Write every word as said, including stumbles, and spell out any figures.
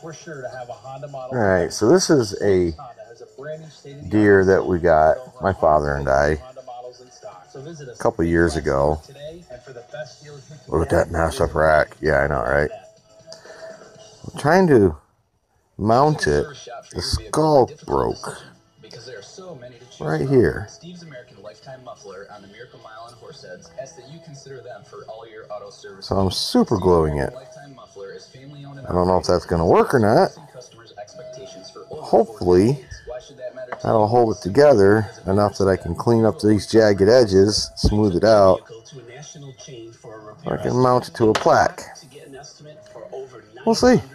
We're sure to have a Honda model. Alright, so this is a deer that we got, my father and I, a couple years ago. Look at that massive rack. Yeah, I know, right? I'm trying to mount it. The skull broke. Right here. So I'm super gluing it. I don't know if that's going to work or not. Hopefully, that'll hold it together enough that I can clean up these jagged edges, smooth it out. I can mount it to a plaque. We'll see.